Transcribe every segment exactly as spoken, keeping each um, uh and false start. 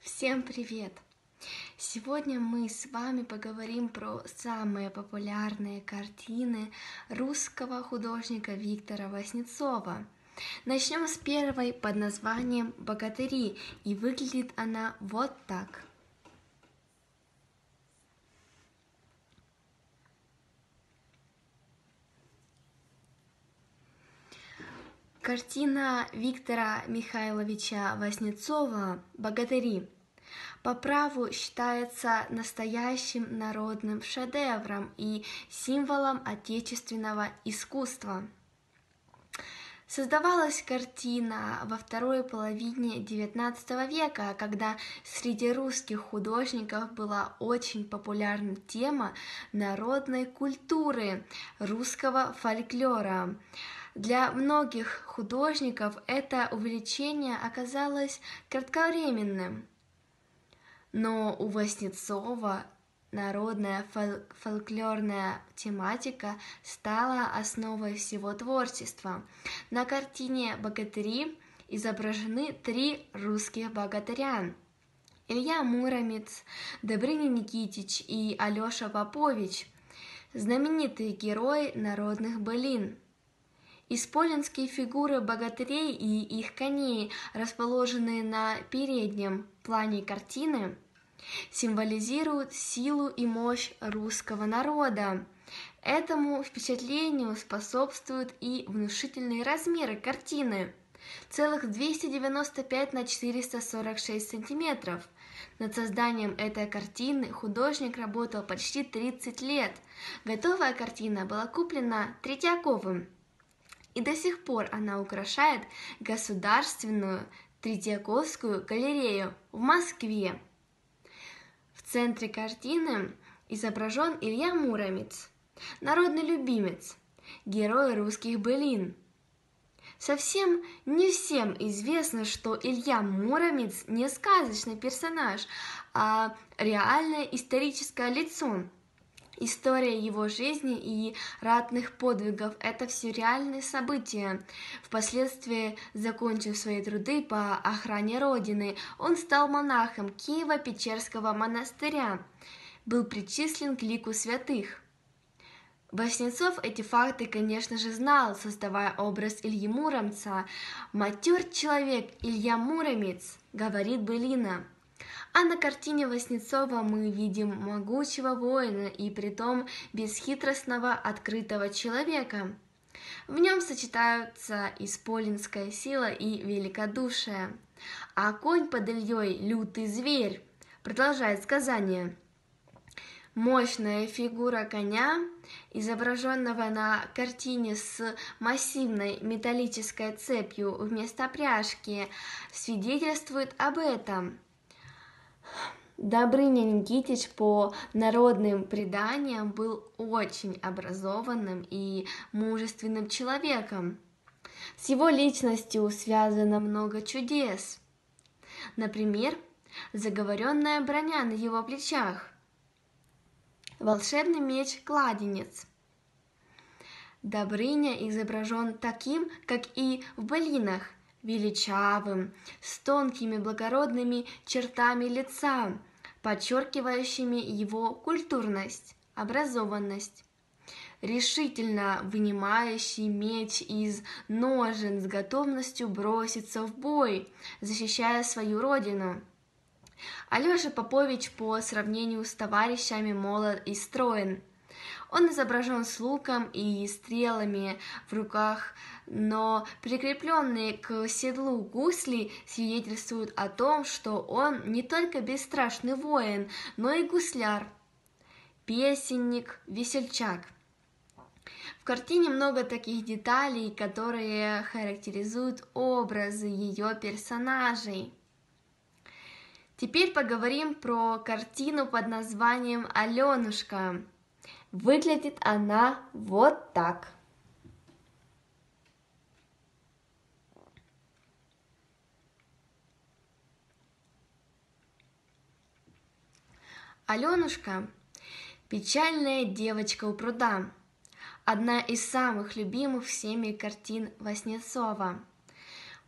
Всем привет! Сегодня мы с вами поговорим про самые популярные картины русского художника Виктора Васнецова. Начнем с первой под названием «Богатыри», и выглядит она вот так. Картина Виктора Михайловича Васнецова «Богатыри» по праву считается настоящим народным шедевром и символом отечественного искусства. Создавалась картина во второй половине девятнадцатого века, когда среди русских художников была очень популярна тема народной культуры, русского фольклора. Для многих художников это увлечение оказалось кратковременным, но у Васнецова народная фол- фольклорная тематика стала основой всего творчества. На картине «Богатыри» изображены три русских богатыря: Илья Муромец, Добрыня Никитич и Алеша Попович, знаменитые герои народных былин. Исполинские фигуры богатырей и их коней, расположенные на переднем плане картины, символизируют силу и мощь русского народа. Этому впечатлению способствуют и внушительные размеры картины – целых двести девяносто пять на четыреста сорок шесть сантиметров. Над созданием этой картины художник работал почти тридцать лет. Готовая картина была куплена Третьяковым, и до сих пор она украшает Государственную Третьяковскую галерею в Москве. В центре картины изображен Илья Муромец, народный любимец, герой русских былин. Совсем не всем известно, что Илья Муромец не сказочный персонаж, а реальное историческое лицо. История его жизни и ратных подвигов – это все реальные события. Впоследствии, закончив свои труды по охране Родины, он стал монахом Киево-Печерского монастыря, был причислен к лику святых. Васнецов эти факты, конечно же, знал, создавая образ Ильи Муромца. «Матер человек Илья Муромец», говорит былина. А на картине Васнецова мы видим могучего воина и притом бесхитростного открытого человека. В нем сочетаются исполинская сила и великодушие. А конь под Ильей — лютый зверь, продолжает сказание. Мощная фигура коня, изображенного на картине с массивной металлической цепью вместо пряжки, свидетельствует об этом. Добрыня Никитич по народным преданиям был очень образованным и мужественным человеком. С его личностью связано много чудес. Например, заговоренная броня на его плечах, волшебный меч-кладенец. Добрыня изображен таким, как и в былинах, величавым, с тонкими благородными чертами лица, подчеркивающими его культурность, образованность. Решительно вынимающий меч из ножен с готовностью броситься в бой, защищая свою родину. Алеша Попович по сравнению с товарищами молод и строен. Он изображен с луком и стрелами в руках, но прикрепленные к седлу гусли свидетельствуют о том, что он не только бесстрашный воин, но и гусляр, песенник, весельчак. В картине много таких деталей, которые характеризуют образы ее персонажей. Теперь поговорим про картину под названием «Аленушка». Выглядит она вот так. Аленушка – печальная девочка у пруда, одна из самых любимых всеми картин Васнецова.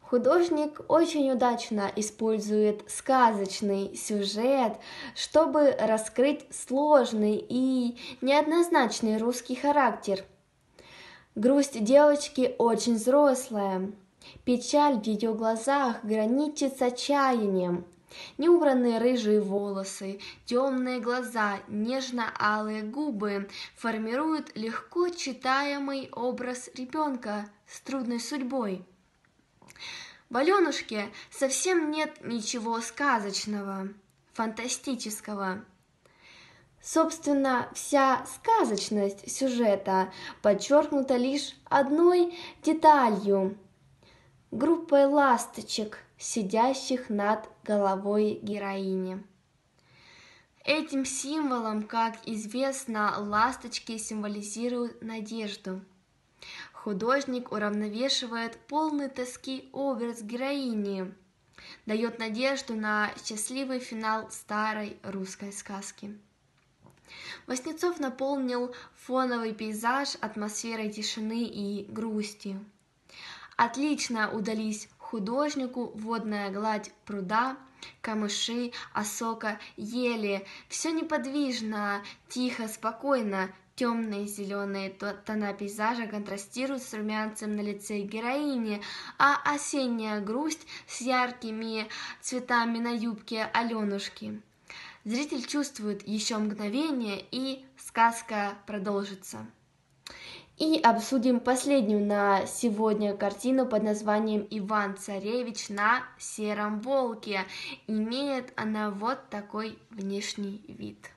Художник очень удачно использует сказочный сюжет, чтобы раскрыть сложный и неоднозначный русский характер. Грусть девочки очень взрослая. Печаль в ее глазах граничит с отчаянием. Неубранные рыжие волосы, темные глаза, нежно-алые губы формируют легко читаемый образ ребенка с трудной судьбой. В Аленушке совсем нет ничего сказочного, фантастического. Собственно, вся сказочность сюжета подчеркнута лишь одной деталью – группой ласточек, сидящих над головой героини. Этим символом, как известно, ласточки символизируют надежду. Художник уравновешивает полный тоски образ героини, дает надежду на счастливый финал старой русской сказки. Васнецов наполнил фоновый пейзаж атмосферой тишины и грусти. Отлично удались художнику водная гладь пруда, камыши, осока, ели. Все неподвижно, тихо, спокойно. Темные зеленые тона пейзажа контрастируют с румянцем на лице героини, а осенняя грусть с яркими цветами на юбке Аленушки. Зритель чувствует еще мгновение, и сказка продолжится. И обсудим последнюю на сегодня картину под названием «Иван-царевич на сером волке». Имеет она вот такой внешний вид.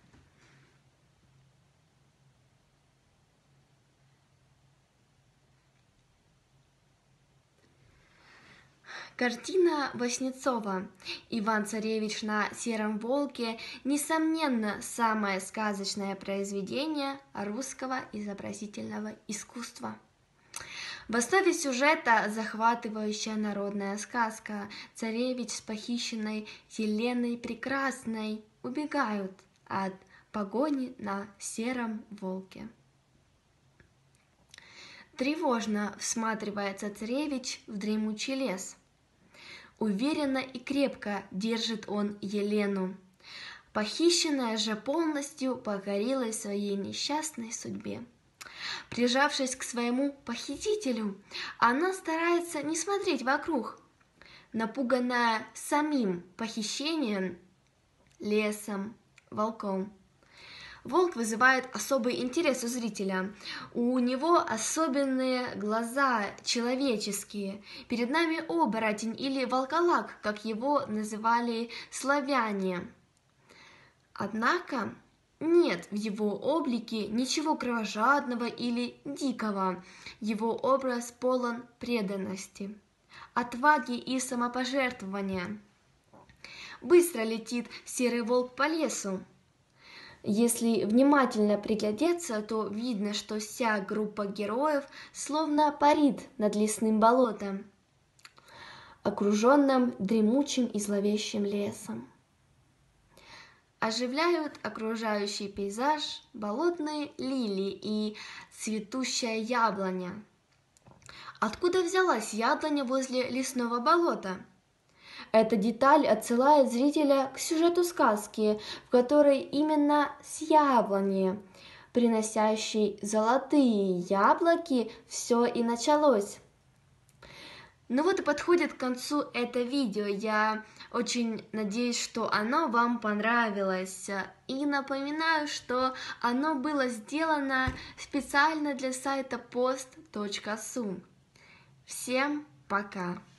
Картина Васнецова «Иван-царевич на сером волке» несомненно самое сказочное произведение русского изобразительного искусства. В основе сюжета захватывающая народная сказка. Царевич с похищенной Еленой Прекрасной убегают от погони на сером волке. Тревожно всматривается царевич в дремучий лес. Уверенно и крепко держит он Елену. Похищенная же полностью покорилась своей несчастной судьбе. Прижавшись к своему похитителю, она старается не смотреть вокруг. Напуганная самим похищением, лесом, волком. Волк вызывает особый интерес у зрителя. У него особенные глаза, человеческие. Перед нами оборотень или волколак, как его называли славяне. Однако нет в его облике ничего кровожадного или дикого. Его образ полон преданности, отваги и самопожертвования. Быстро летит серый волк по лесу. Если внимательно приглядеться, то видно, что вся группа героев словно парит над лесным болотом, окруженным дремучим и зловещим лесом. Оживляют окружающий пейзаж болотные лилии и цветущая яблоня. Откуда взялась яблоня возле лесного болота? Эта деталь отсылает зрителя к сюжету сказки, в которой именно с яблони, приносящей золотые яблоки, все и началось. Ну вот и подходит к концу это видео. Я очень надеюсь, что оно вам понравилось. И напоминаю, что оно было сделано специально для сайта пост точка су. Всем пока!